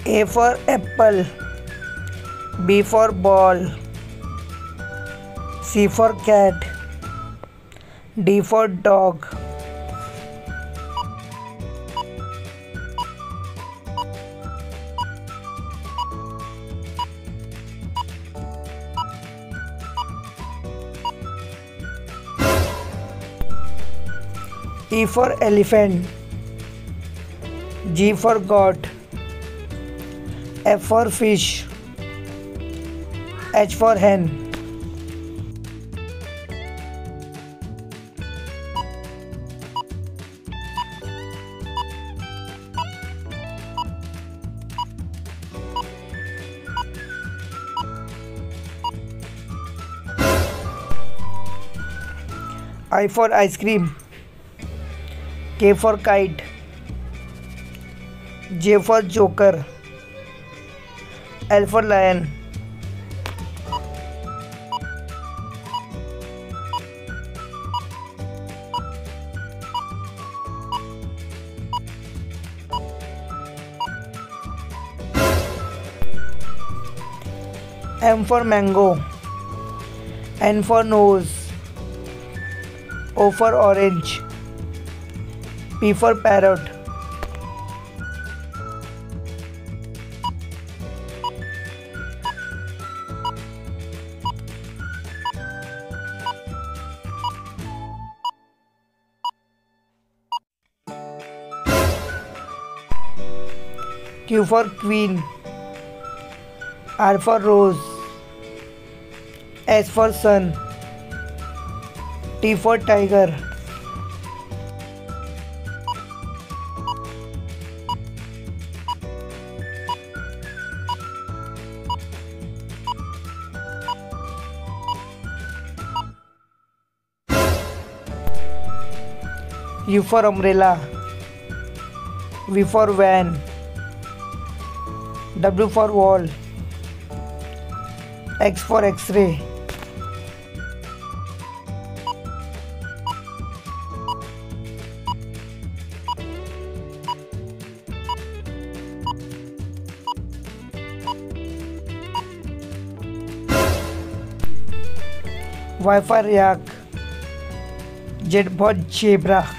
A for apple, B for ball, C for cat, D for dog. E for elephant, G for goat, F for fish, H for hen. I for ice cream, K for kite, J for joker, L for lion. M for mango, N for nose, O for orange, P for parrot. Q for queen, R for rose, S for sun, T for tiger. U for umbrella, V for van, W for wall, X for X-ray. Y for yak, Z for zebra,